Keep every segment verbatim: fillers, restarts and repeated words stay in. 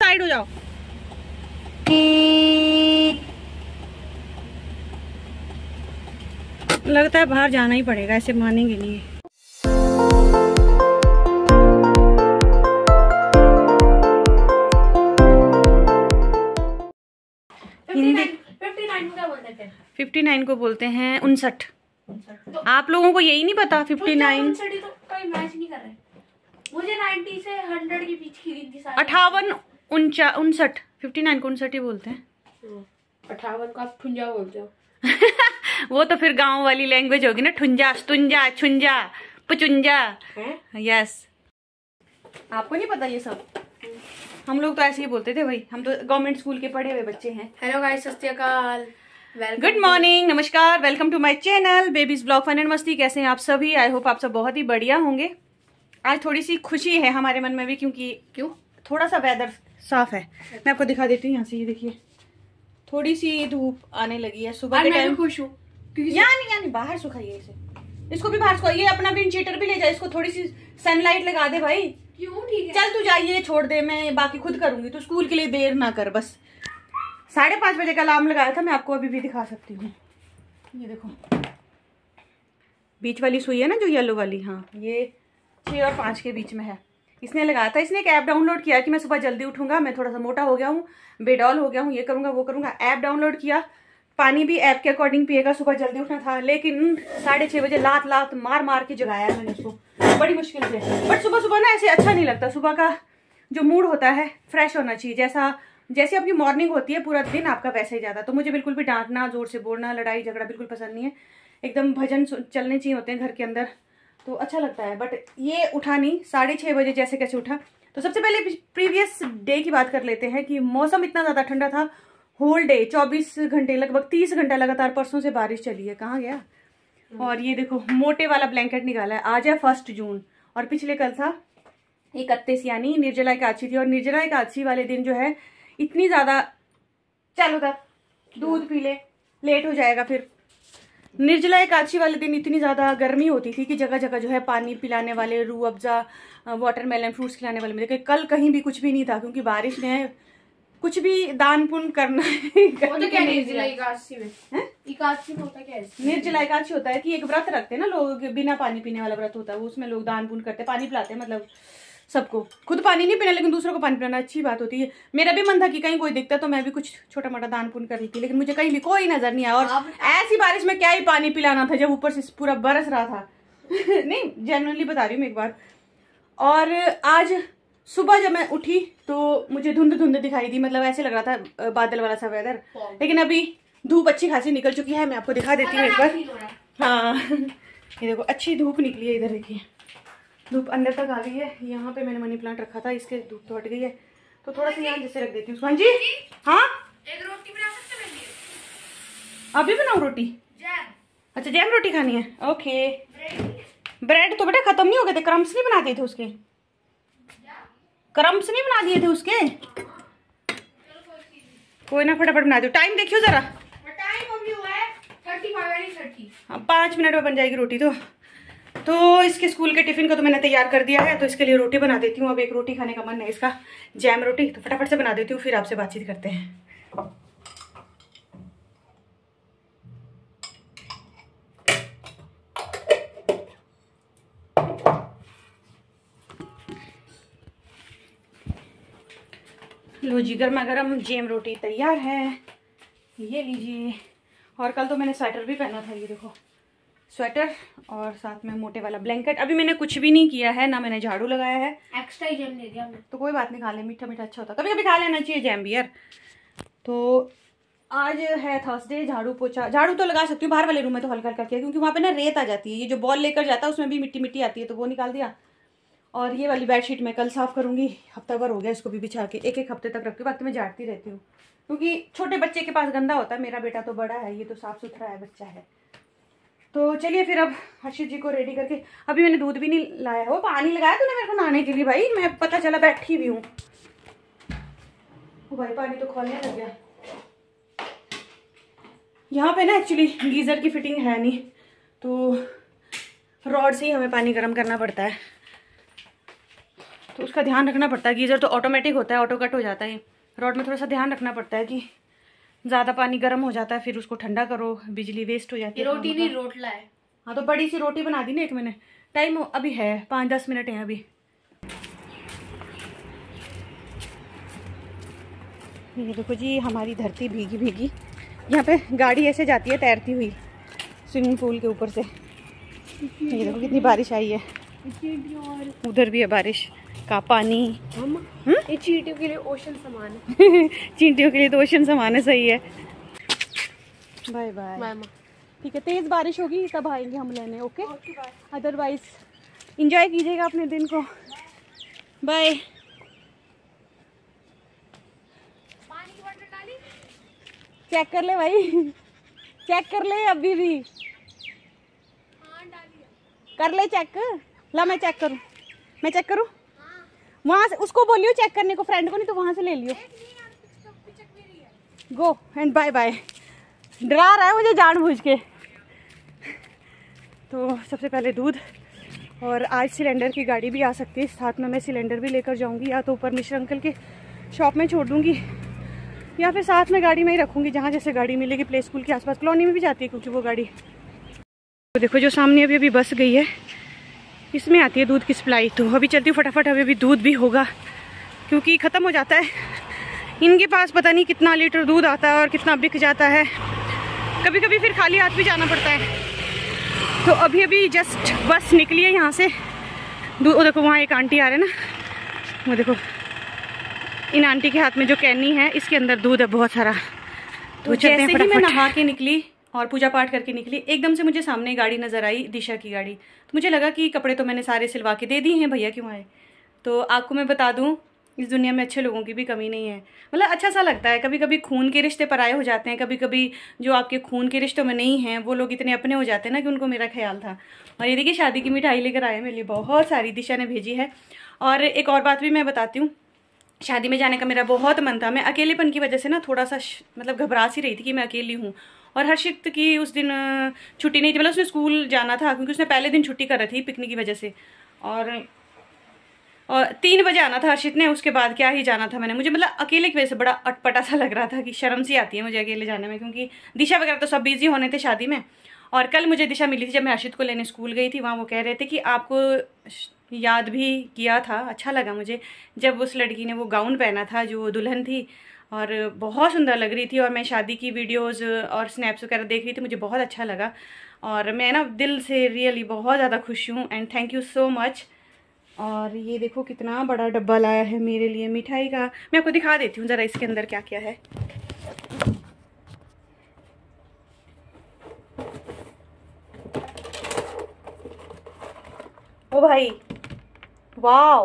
Side हो जाओ। लगता है बाहर जाना ही पड़ेगा, ऐसे मानेंगे नहीं। हिंदी फिफ्टी नाइन को बोलते हैं उनसठ। तो आप लोगों को यही नहीं पता? फिफ्टी नाइन तो कोई मैच नहीं कर रहे। मुझे नाइन्टी से हंड्रेड के बीच की थी। अठावन उनचा उनसठ फिफ्टी नाइन को उनसठ ही बोलते हैं। अठावन का ठुंजा बोलते हो। वो तो फिर गांव वाली लैंग्वेज होगी ना, ठुंजा स्तुंजा छुंजा पुचुंजा। यस, आपको नहीं पता ये सब? हम लोग तो ऐसे ही बोलते थे भाई, हम तो गवर्नमेंट स्कूल के पढ़े हुए बच्चे हैं। Hello guys, Sat Sri Akal, good morning, नमस्कार, welcome to my channel babies blog fun and मस्ती। कैसे हैं आप सभी? आई होप आप सब बहुत ही बढ़िया होंगे। आज थोड़ी सी खुशी है हमारे मन में भी, क्योंकि क्यों थोड़ा सा वेदर साफ है। मैं आपको दिखा देती हूँ यहाँ से, ये देखिए थोड़ी सी धूप आने लगी है सुबह के टाइम। खुश हूँ यानी यानी बाहर सुखाइए इसे, इसको भी बाहर सुखाइए। अपना विंड शीटर भी ले जाए, इसको थोड़ी सी सनलाइट लगा दे भाई। क्यों? ठीक है, चल तू जाइए, छोड़ दे, मैं बाकी खुद करूंगी। तो स्कूल के लिए देर ना कर बस। साढ़े पाँच बजे का अलार्म लगाया था, मैं आपको अभी भी दिखा सकती हूँ। ये देखो बीच वाली सुई है ना जो येलो वाली, हाँ ये छः और पाँच के बीच में है। इसने लगाया था, इसने एक ऐप डाउनलोड किया कि मैं सुबह जल्दी उठूंगा, मैं थोड़ा सा मोटा हो गया हूँ, बेडॉल हो गया हूँ, ये करूंगा वो करूंगा। ऐप डाउनलोड किया, पानी भी ऐप के अकॉर्डिंग पिएगा, सुबह जल्दी उठना था। लेकिन साढ़े छः बजे लात लात मार मार के जगाया मैंने उसको बड़ी मुश्किल से। बट सुबह सुबह ना ऐसे अच्छा नहीं लगता। सुबह का जो मूड होता है फ्रेश होना चाहिए, जैसा जैसे आपकी मॉर्निंग होती है पूरा दिन आपका वैसे ही जाता। तो मुझे बिल्कुल भी डांटना, जोर से बोलना, लड़ाई झगड़ा बिल्कुल पसंद नहीं है। एकदम भजन चलने चाहिए होते हैं घर के अंदर, तो अच्छा लगता है। बट ये उठा नहीं, साढ़े छः बजे जैसे कैसे उठा। तो सबसे पहले प्रीवियस डे की बात कर लेते हैं कि मौसम इतना ज़्यादा ठंडा था। होल डे चौबीस घंटे लगभग तीस घंटा लगातार परसों से बारिश चली है। कहाँ गया? और ये देखो मोटे वाला ब्लैंकेट निकाला है। आज है फर्स्ट जून और पिछले कल था इकतीस, यानी निर्जला एकादशी थी। और निर्जला एकादशी वाले दिन जो है इतनी ज़्यादा, चलो तक दूध पी ले, लेट हो जाएगा फिर। निर्जला एकादशी वाले दिन इतनी ज़्यादा गर्मी होती थी कि जगह जगह जो है पानी पिलाने वाले, रूह अफ़ज़ा, वाटरमेलन, फ्रूट्स खिलाने वाले मिले। कल कहीं भी कुछ भी नहीं था, क्योंकि बारिश में कुछ भी दान पुण्य करना है। वो तो क्या निर्जला एकादशी में एकादशी में होता क्या है? निर्जला एकादशी होता है कि एक व्रत रखते हैं ना लोग, बिना पानी पीने वाला व्रत होता है वो। उसमें लोग दान पुण्य करते हैं, पानी पिलाते हैं, मतलब सबको। खुद पानी नहीं पीना लेकिन दूसरों को पानी पिलाना अच्छी बात होती है। मेरा भी मन था कि कहीं कोई दिखता तो मैं भी कुछ छोटा मोटा दान पुण्य कर लेती, लेकिन मुझे कहीं भी कोई नजर नहीं आया। और ऐसी बारिश में क्या ही पानी पिलाना था जब ऊपर से पूरा बरस रहा था। नहीं जेन्युइनली बता रही हूँ मैं एक बार। और आज सुबह जब मैं उठी तो मुझे धुंध धुंध दिखाई दी, मतलब ऐसे लग रहा था बादल वाला सा वेदर। लेकिन अभी धूप अच्छी खासी निकल चुकी है, मैं आपको दिखा देती हूँ एक बार। हाँ ये देखो अच्छी धूप निकली है। इधर देखिए धूप अंदर तक आ गई है। यहाँ पे मैंने मनी प्लांट रखा था, इसके धूप तो हट गई है, तो थोड़ा सा यहाँ जैसे रख देती हूँ। हाँ जी, हाँ एक रोटी बना सकते हैं? अभी बनाऊँ रोटी? जैम। अच्छा जैम रोटी खानी है, ओके। ब्रेड तो बेटा खत्म नहीं हो गए थे, क्रम्स नहीं बना दिए थे उसके? क्रम्स नहीं बना दिए थे उसके? कोई ना, फटाफट बना दो। टाइम देखियो जरा। टाइम अभी हुआ है थर्टी फाइव थर्टी। हाँ पाँच मिनट में बन जाएगी रोटी। तो तो इसके स्कूल के टिफिन को तो मैंने तैयार कर दिया है, तो इसके लिए रोटी बना देती हूँ। अब एक रोटी खाने का मन है इसका, जैम रोटी, तो फटाफट से बना देती हूँ, फिर आपसे बातचीत करते हैं। लो जी, गर्मा गर्म जैम रोटी तैयार है, ये लीजिए। और कल तो मैंने स्वेटर भी पहना था, ये देखो स्वेटर और साथ में मोटे वाला ब्लैंकेट। अभी मैंने कुछ भी नहीं किया है, ना मैंने झाड़ू लगाया है। एक्स्ट्रा जैम दे दिया हमने, तो कोई बात नहीं, खा ले, मीठा मीठा अच्छा होता है, कभी कभी खा लेना चाहिए जैम भी यार। तो आज है थर्सडे, झाड़ू पोछा, झाड़ू तो लगा सकती हूँ बाहर वाले रूम में, तो हल्का हल्का किया क्योंकि वहाँ पे ना रेत आ जाती है। ये जो बॉल लेकर जाता है उसमें भी मिट्टी मिट्टी आती है, तो वो निकाल दिया। और ये वाली बेडशीट मैं कल साफ करूंगी, हफ्ता भर हो गया इसको भी बिछा के, एक एक हफ्ते तक रखती हूँ, बाकी मैं झाड़ती रहती हूँ क्योंकि छोटे बच्चे के पास गंदा होता है। मेरा बेटा तो बड़ा है, ये तो साफ सुथरा है बच्चा है। तो चलिए फिर अब हर्षित जी को रेडी करके, अभी मैंने दूध भी नहीं लाया। वो पानी लगाया तूने मेरे को नहाने के लिए भाई, मैं पता चला बैठी भी हूँ। भाई पानी तो खोलने लग गया। यहाँ पे ना एक्चुअली गीजर की फिटिंग है नहीं, तो रॉड से ही हमें पानी गर्म करना पड़ता है। तो उसका ध्यान रखना पड़ता है। गीज़र तो ऑटोमेटिक होता है, ऑटो कट हो जाता है। रॉड में थोड़ा सा ध्यान रखना पड़ता है कि ज़्यादा पानी गर्म हो जाता है, फिर उसको ठंडा करो, बिजली वेस्ट हो जाती है। रोटी नहीं रोटला है। हाँ तो बड़ी सी रोटी बना दी ना एक मैंने। टाइम अभी है पाँच दस मिनट है अभी। ये देखो जी हमारी धरती भीगी भीगी। यहाँ पे गाड़ी ऐसे जाती है तैरती हुई स्विमिंग पूल के ऊपर से। ये देखो कितनी बारिश आई है, उधर भी है बारिश का पानी। ये चींटियों के लिए ओशन समान है। चींटियों के लिए तो ओशन समान है, सही है। Bye bye. ठीक है, तेज बारिश होगी तब आएंगे हम लेने। ओके, अदरवाइज इंजॉय कीजिएगा अपने दिन को। बाय। चेक कर ले भाई, चेक कर ले अभी भी। हाँ, कर ले चेक। ला मैं चेक करूँ, मैं चेक करूँ। हाँ। वहाँ से उसको बोलियो चेक करने को, फ्रेंड को, नहीं तो वहाँ से ले लियो। Go and bye bye. डरा रहा है मुझे जानबूझ के। तो सबसे पहले दूध, और आज सिलेंडर की गाड़ी भी आ सकती है, साथ में मैं सिलेंडर भी लेकर जाऊंगी। या तो ऊपर मिश्र अंकल के शॉप में छोड़ दूंगी, या फिर साथ में गाड़ी में ही रखूंगी, जहाँ जैसे गाड़ी मिलेगी। प्ले स्कूल के आसपास कॉलोनी में भी जाती है क्योंकि वो गाड़ी। तो देखो जो सामने अभी अभी बस गई है, इसमें आती है दूध की सप्लाई। तो अभी चलती हूँ फटाफट, अभी अभी दूध भी होगा क्योंकि ख़त्म हो जाता है। इनके पास पता नहीं कितना लीटर दूध आता है और कितना बिक जाता है। कभी कभी फिर खाली हाथ भी जाना पड़ता है। तो अभी अभी जस्ट बस निकली है यहाँ से। वो देखो वहाँ एक आंटी आ रहे हैं ना, वो देखो इन आंटी के हाथ में जो कैनी है इसके अंदर दूध है बहुत सारा। तो, तो जैसे ही मैं नहा के निकली और पूजा पाठ करके निकली, एकदम से मुझे सामने गाड़ी नज़र आई, दिशा की गाड़ी। तो मुझे लगा कि कपड़े तो मैंने सारे सिलवा के दे दिए हैं, भैया क्यों आए। तो आपको मैं बता दूं, इस दुनिया में अच्छे लोगों की भी कमी नहीं है। मतलब अच्छा सा लगता है। कभी कभी खून के रिश्ते पराये हो जाते हैं, कभी कभी जो आपके खून के रिश्तों में नहीं हैं वो लोग इतने अपने हो जाते हैं ना कि उनको मेरा ख्याल था। और ये देखिए शादी की मिठाई लेकर आए मेरे लिए, बहुत सारी दिशा ने भेजी है। और एक और बात भी मैं बताती हूँ, शादी में जाने का मेरा बहुत मन था। मैं अकेलेपन की वजह से ना थोड़ा सा मतलब घबरा सी रही थी कि मैं अकेली हूँ। और हर्षित की उस दिन छुट्टी नहीं थी, मतलब उसने स्कूल जाना था क्योंकि उसने पहले दिन छुट्टी कर रही थी पिकनिक की वजह से। और और तीन बजे आना था हर्षित ने, उसके बाद क्या ही जाना था मैंने। मुझे मतलब अकेले की वजह से बड़ा अटपटा सा लग रहा था कि शर्म सी आती है मुझे अकेले जाने में, क्योंकि दिशा वगैरह तो सब बिजी होने थे शादी में। और कल मुझे दिशा मिली थी जब मैं हर्षित को लेने स्कूल गई थी। वहाँ वो कह रहे थे कि आपको याद भी किया था। अच्छा लगा मुझे जब उस लड़की ने वो गाउन पहना था जो दुल्हन थी, और बहुत सुंदर लग रही थी। और मैं शादी की वीडियोस और स्नैप्स वगैरह देख रही थी, मुझे बहुत अच्छा लगा। और मैं ना दिल से रियली बहुत ज़्यादा खुश हूँ and thank you so much. और ये देखो कितना बड़ा डब्बा लाया है मेरे लिए मिठाई का। मैं आपको दिखा देती हूँ ज़रा इसके अंदर क्या क्या है। ओ भाई वाओ,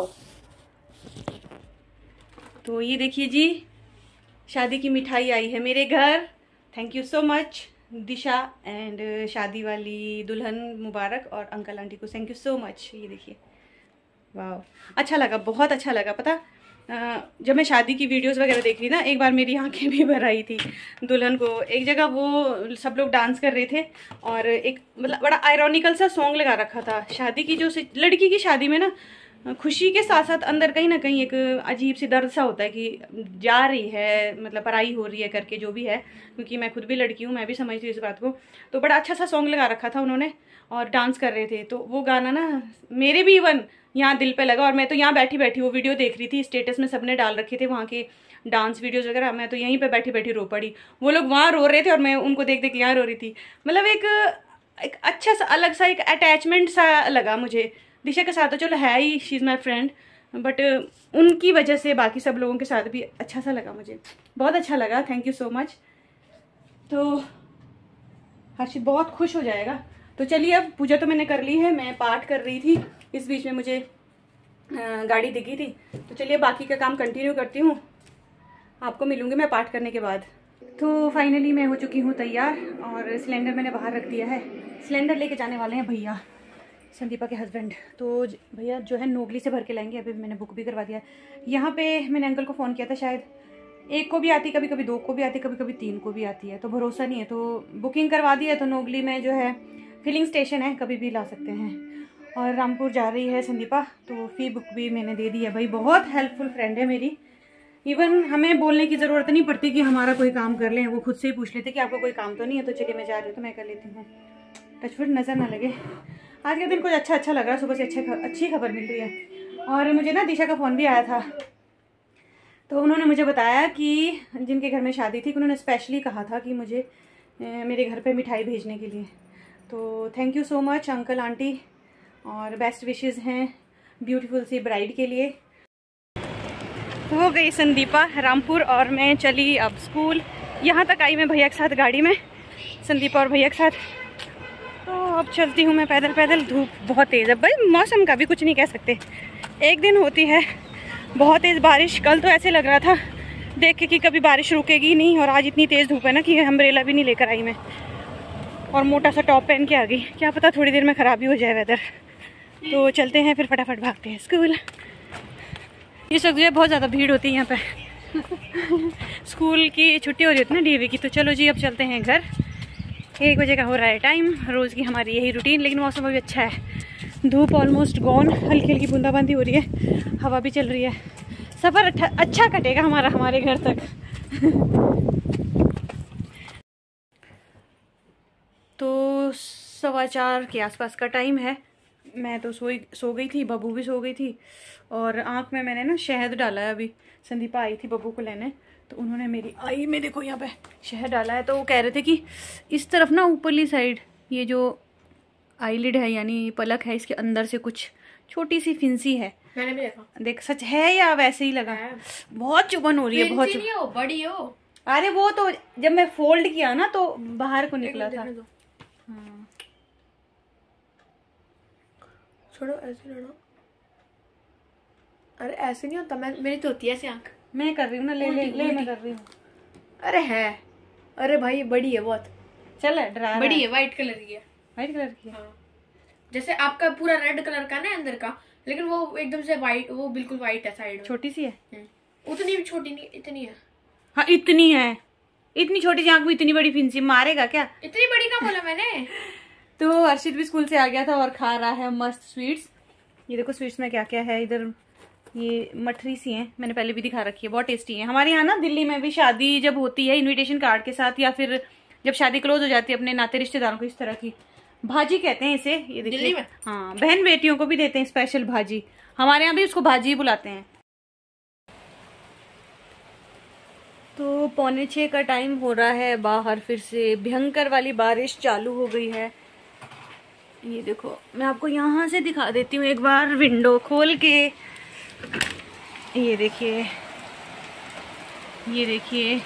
तो ये देखिए जी शादी की मिठाई आई है मेरे घर। Thank you so much Disha and शादी वाली दुल्हन मुबारक, और अंकल आंटी को थैंक यू सो मच। ये देखिए वाह, अच्छा लगा, बहुत अच्छा लगा। पता जब मैं शादी की वीडियोस वगैरह देख रही ना, एक बार मेरी आंखें भी भर आई थी। दुल्हन को एक जगह वो सब लोग डांस कर रहे थे और एक मतलब बड़ा आयरॉनिकल सा सॉन्ग लगा रखा था। शादी की जो लड़की की शादी में ना खुशी के साथ साथ अंदर कहीं ना कहीं एक अजीब सी दर्द सा होता है कि जा रही है, मतलब पराई हो रही है करके, जो भी है। क्योंकि मैं खुद भी लड़की हूँ, मैं भी समझती हूँ इस बात को। तो बड़ा अच्छा सा सॉन्ग लगा रखा था उन्होंने और डांस कर रहे थे। तो वो गाना ना मेरे भी इवन यहाँ दिल पे लगा। और मैं तो यहाँ बैठी बैठी वो वीडियो देख रही थी, स्टेटस में सबने डाल रखे थे वहाँ के डांस वीडियोस वगैरह। मैं तो यहीं पे बैठी बैठी रो पड़ी। वो लोग वहाँ रो रहे थे और मैं उनको देख देख यहाँ रो रही थी। मतलब एक एक अच्छा सा अलग सा एक अटैचमेंट सा लगा मुझे दिशा के साथ। तो चलो है ही, she is my friend, but उनकी वजह से बाकी सब लोगों के साथ भी अच्छा सा लगा मुझे, बहुत अच्छा लगा। Thank you so much. तो हर्षित बहुत खुश हो जाएगा। तो चलिए अब पूजा तो मैंने कर ली है, मैं पाठ कर रही थी, इस बीच में मुझे गाड़ी दिखी थी। तो चलिए बाकी का काम कंटिन्यू करती हूँ, आपको मिलूंगी मैं पाठ करने के बाद। तो फाइनली मैं हो चुकी हूँ तैयार और सिलेंडर मैंने बाहर रख दिया है। सिलेंडर लेके जाने वाले हैं भैया, संदीपा के हस्बैंड। तो भैया जो है नोगली से भर के लाएंगे। अभी मैंने बुक भी करवा दिया। यहाँ पे मैंने अंकल को फ़ोन किया था, शायद एक को भी आती, कभी कभी दो को भी आती, कभी कभी तीन को भी आती है, तो भरोसा नहीं है। तो बुकिंग करवा दी है। तो नोगली में जो है फिलिंग स्टेशन है, कभी भी ला सकते हैं। और रामपुर जा रही है संदीपा, तो फी बुक भी मैंने दे दी है। भाई बहुत हेल्पफुल फ्रेंड है मेरी, इवन हमें बोलने की ज़रूरत नहीं पड़ती कि हमारा कोई काम कर लें, वो खुद से ही पूछ लेते कि आपको कोई काम तो नहीं है, तो चलिए मैं जा रही हूँ तो मैं कर लेती हूँ। टचवुड नज़र ना लगे। आज के दिन कुछ अच्छा अच्छा लग रहा है, सुबह से अच्छे अच्छी खबर मिल रही है। और मुझे ना दिशा का फ़ोन भी आया था, तो उन्होंने मुझे बताया कि जिनके घर में शादी थी, उन्होंने स्पेशली कहा था कि मुझे मेरे घर पे मिठाई भेजने के लिए। तो thank you so much uncle aunty, और बेस्ट विशेस हैं ब्यूटीफुल सी ब्राइड के लिए। हो गई संदीपा रामपुर और मैं चली अब स्कूल। यहाँ तक आई मैं भैया के साथ गाड़ी में, संदीपा और भैया के साथ। तो अब चलती हूँ मैं पैदल पैदल। धूप बहुत तेज़ है भाई, मौसम का भी कुछ नहीं कह सकते। एक दिन होती है बहुत तेज़ बारिश, कल तो ऐसे लग रहा था देख के कि कभी बारिश रुकेगी नहीं, और आज इतनी तेज़ धूप है ना कि अम्ब्रेला भी नहीं लेकर आई मैं, और मोटा सा टॉप पहन के आ गई। क्या पता थोड़ी देर में ख़राबी हो जाए वेदर। तो चलते हैं फिर, फटाफट भागते हैं स्कूल। इस वक्त जो है बहुत ज़्यादा भीड़ होती है यहाँ पे स्कूल की छुट्टी हो रही होती है ना डीवी की। तो चलो जी अब चलते हैं घर। एक बजे का हो रहा है टाइम, रोज़ की हमारी यही रूटीन। लेकिन मौसम अभी अच्छा है, धूप ऑलमोस्ट गॉन, हल्की हल्की बूंदाबांदी हो रही है, हवा भी चल रही है। सफ़र अच्छा कटेगा हमारा हमारे घर तक तो सवा चार के आसपास का टाइम है। मैं तो सोई सो गई थी, बब्बू भी सो गई थी, और आँख में मैंने ना शहद डाला है। अभी संदीपा आई थी बब्बू को लेने, तो उन्होंने मेरी आई में देखो यहाँ पे शहद डाला है। तो वो कह रहे थे कि इस तरफ ना ऊपरली साइड ये जो आईलिड है यानी पलक है, इसके अंदर से कुछ छोटी सी फिंसी है। मैंने भी देखा। देख सच है या वैसे ही लगा है? बहुत चुभन हो रही है, बहुत नहीं हो, बड़ी हो। अरे वो तो जब मैं फोल्ड किया ना तो बाहर को निकला था। हाँ। छोड़ो ऐसे लड़ो। अरे ऐसे नहीं होता, मैं मेरी तो होती है ऐसे आंख। मैं कर रही हूँ ना, ले ले ले मैं कर रही हूँ। अरे है, अरे भाई बड़ी है बहुत। चल डरा बड़ी है, व्हाइट कलर की है। व्हाइट कलर की? हाँ। जैसे आपका पूरा रेड कलर का ना अंदर का, लेकिन वो एकदम से व्हाइट, वो बिल्कुल व्हाइट है साइड में। छोटी सी है? उतनी भी छोटी नहीं, इतनी है। हाँ इतनी है, इतनी छोटी सी आंख में इतनी बड़ी फिंसी, मारेगा क्या? इतनी बड़ी का बोला मैंने। तो हर्षित भी स्कूल से आ गया था और खा रहा है मस्त स्वीट्स। ये देखो स्वीट्स में क्या क्या है इधर, ये मठरी सी हैं, मैंने पहले भी दिखा रखी है, बहुत टेस्टी है। हमारे यहाँ ना दिल्ली में भी शादी जब होती है इनविटेशन कार्ड के साथ, या फिर जब शादी क्लोज हो जाती है अपने नाते रिश्तेदारों को, इस तरह की भाजी कहते हैं इसे। ये देखिए, हाँ बहन बेटियों को भी देते हैं स्पेशल भाजी, हमारे यहाँ भी उसको भाजी बुलाते हैं। तो पौने छः का टाइम हो रहा है, बाहर फिर से भयंकर वाली बारिश चालू हो गई है। ये देखो मैं आपको यहाँ से दिखा देती हूँ एक बार विंडो खोल के। ये देखिए, ये देखिए,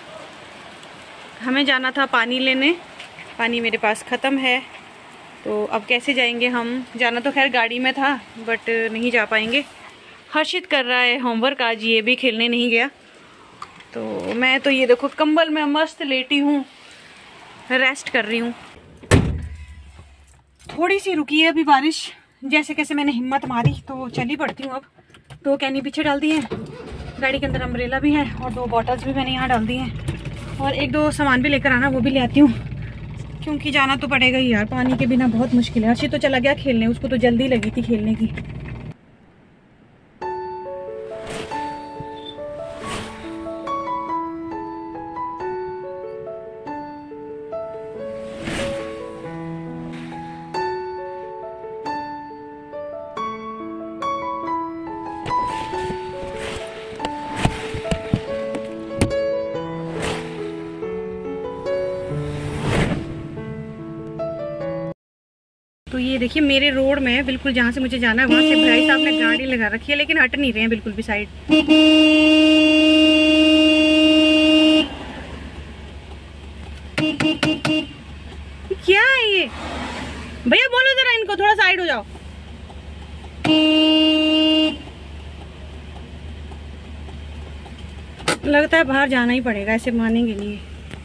हमें जाना था पानी लेने, पानी मेरे पास ख़त्म है, तो अब कैसे जाएंगे हम? जाना तो खैर गाड़ी में था बट नहीं जा पाएंगे। हर्षित कर रहा है होमवर्क, आज ये भी खेलने नहीं गया। तो मैं तो ये देखो कंबल में मस्त लेटी हूँ, रेस्ट कर रही हूँ। थोड़ी सी रुकी है अभी बारिश, जैसे कैसे मैंने हिम्मत मारी तो चली पड़ती हूँ। अब दो कैनी पीछे डाल दी है, गाड़ी के अंदर अम्ब्रेला भी है, और दो बॉटल्स भी मैंने यहाँ डाल दी हैं, और एक दो सामान भी लेकर आना, वो भी ले आती हूँ, क्योंकि जाना तो पड़ेगा ही यार, पानी के बिना बहुत मुश्किल है। अर्शी तो चला गया खेलने, उसको तो जल्दी लगी थी खेलने की। तो ये देखिए मेरे रोड में बिल्कुल जहाँ से मुझे जाना है वहाँ से भाई साहब ने गाड़ी लगा रखी है, लेकिन हट नहीं रहे हैं बिल्कुल भी साइड। क्या है ये? भैया बोलो जरा इनको थोड़ा साइड हो जाओ। लगता है बाहर जाना ही पड़ेगा, ऐसे मानेंगे नहीं।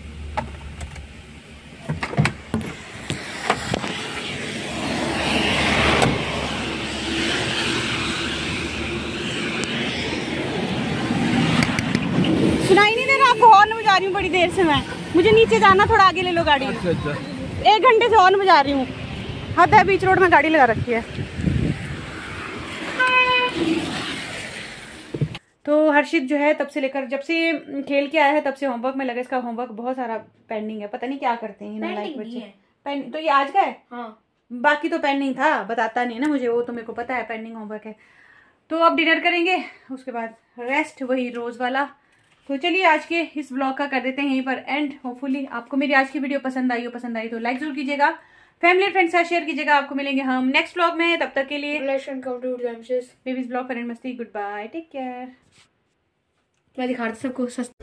सुनाई नहीं दे रहा आपको? हॉर्न बजा रही हूँ बड़ी देर से मैं, मुझे नीचे जाना, थोड़ा आगे ले लो गाड़ी। अच्छा, अच्छा। एक घंटे से हॉर्न बजा रही हूँ, हद है, बीच रोड में गाड़ी लगा रखी है। तो हर्षित जो है तब से लेकर जब से खेल के आया है तब से होमवर्क में लगा। इसका होमवर्क बहुत सारा पेंडिंग है, पता नहीं क्या करते हैं लाइक बच्चे। पेंडिंग तो ये आज का है। हाँ, बाकी तो पेंडिंग था, बताता नहीं ना मुझे, वो तो मेरे को पता है पेंडिंग होमवर्क है। तो अब डिनर करेंगे, उसके बाद रेस्ट, वही रोज वाला। तो चलिए आज के इस ब्लॉग का कर देते हैं यहीं पर एंड। होपफुली आपको मेरी आज की वीडियो पसंद आई हो, पसंद आई तो लाइक जरूर कीजिएगा, फैमिली फ्रेंड्स के साथ शेयर कीजिएगा। आपको मिलेंगे हम नेक्स्ट ब्लॉग में, तब तक के लिए बेबीज ब्लॉग फन एंड मस्ती, गुड बाय, टेक केयर। मैं दिखा रही सबको।